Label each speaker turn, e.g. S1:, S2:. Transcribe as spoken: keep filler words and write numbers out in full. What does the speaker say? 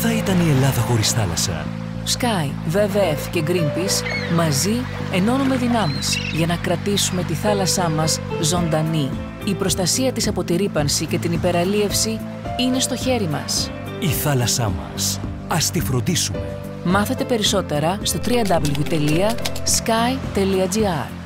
S1: θα ήταν η Ελλάδα χωρίς θάλασσα?
S2: Sky, ντάμπλιου ντάμπλιου εφ και Greenpeace μαζί ενώνουμε δυνάμεις για να κρατήσουμε τη θάλασσά μας ζωντανή. Η προστασία της από τη ρύπανση και την υπεραλίευση είναι στο χέρι μας.
S1: Η θάλασσά μας. Ας τη φροντίσουμε.
S2: Μάθετε περισσότερα στο double-u double-u double-u τελεία sky τελεία gr.